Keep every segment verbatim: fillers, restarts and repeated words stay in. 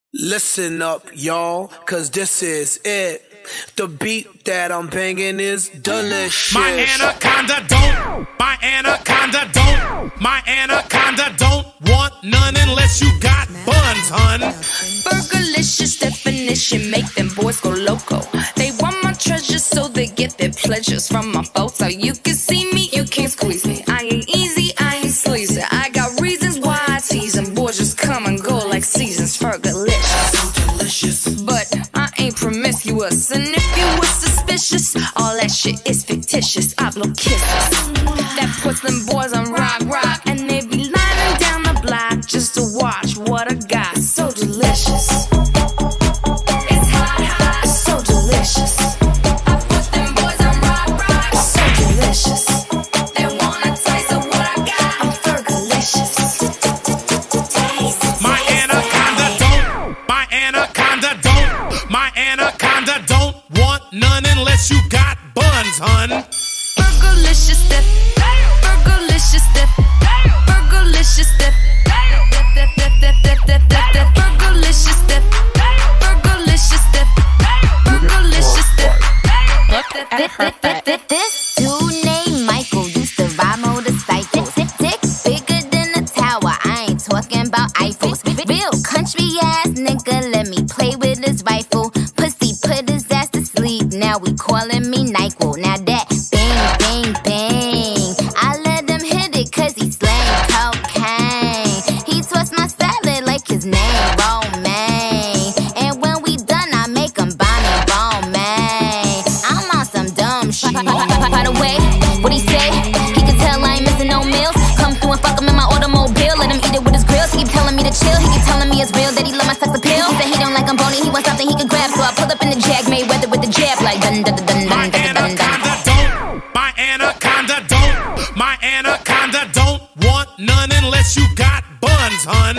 Listen up, y'all, cause this is it. The beat that I'm banging is delicious. My anaconda don't, my anaconda don't, my anaconda don't want none unless you got buns, hun. Burgerlicious definition, make them boys go loco. They want my treasures so they get their pleasures from my boat. So you can see me, you can't squeeze me. I ain't easy, I ain't sleazy. I got reasons why I tease them. Boys just come and go like seasons. Fergalicious, So delicious. but I ain't promiscuous. And if you were suspicious, all that shit is fictitious. I blow kisses. That puts them boys on rock, rock. And they be lining down the block just to watch what I got. So delicious. It's hot, hot. It's so delicious. I put them boys on rock, rock. It's so delicious. They wanna taste of what I got. I'm Fergalicious. My anaconda don't, my anaconda don't, my anaconda don't want none unless you got buns, hun. Burgerlicious dip, burgerlicious dip, burgerlicious dip, burgerlicious dip, burgerlicious dip, burgerlicious dip. Look at her. This dude named Michael used to ride motorcycles. Dick bigger than a tower. I ain't talking about Eiffels. Real country ass nigga, let me play with his rifle. Pussy put his ass to sleep. Now we calling me NyQuil. Now that bang, bang, bang, I let him hit it cause he slang cocaine. He twists my salad like his name Romaine. And when we done, I make him buy me Romaine. I'm on some dumb shit. By the way, what he say? He can tell I ain't missing no meals. Come through and fuck him in my automobile. Let him eat it with his grills. He keep telling me to chill. He keep telling me it's real that he love my sex appeal. He said he don't like I'm bony. He wants something he can grab. So I pull up in the Jag Mayweather with the jab like dun dun dun dun My dun dun dun dun. anaconda don't, my anaconda don't, my anaconda don't want none unless you got buns, hun.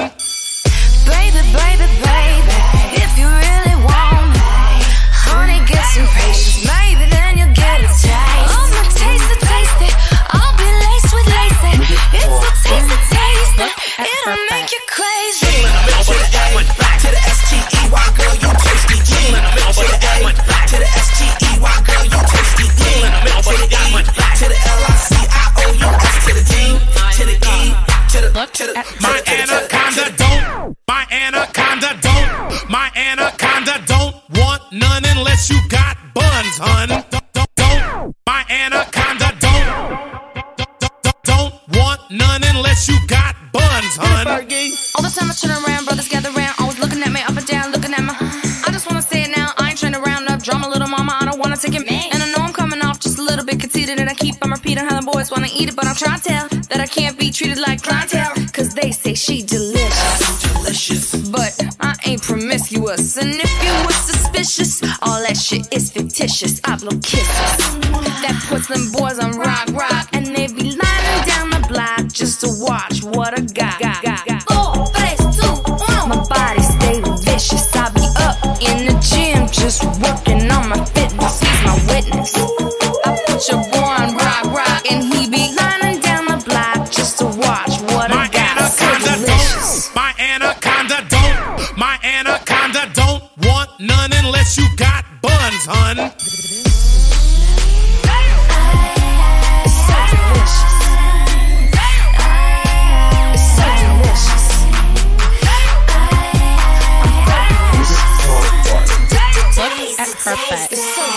Baby, baby, baby, if you really want me, honey, get some patience, maybe then you'll get a taste. I'ma taste it, taste it, I'll be laced with lace. It's a taste it, taste it, it'll make you crazy. To the A, to the S T E Y, girl, you tasty. G. To the A, to the S T E Y, girl, you tasty. D. To the E, to the L I C I O U S, to the D, to the E, to the, to the, My anaconda don't, my anaconda don't, my anaconda don't want none unless you got buns, hun. Don't, don't, don't, my anaconda don't, don't, don't, don't want none unless you got buns, hun. All the time I turn around, brothers gather around, always looking at me up and down, looking at me. I just wanna say it now, I ain't trying to round up drama, little mama, I don't wanna take it. And I know I'm coming off just a little bit conceited, and I keep on repeating how the boys wanna eat it, but I'm trying to tell that I can't be treated like clientele, cause they say she delicious. delicious. But I ain't promiscuous. And if you were suspicious, all that shit is fictitious. I blow kisses. That puts them boys on rock, rock. And they be lining down the block just to watch what I got. got, got, got. Four, three, two, one. My body stay vicious. I be up in the gym just working on my fitness. He's my witness. I put your boy on rock, rock. And he be lining down the block just to watch what My I got. So anaconda delicious. don't, my anaconda don't, my anaconda don't want none unless you got buns, hun. It's so delicious. It's so delicious. Look at her butt. It's so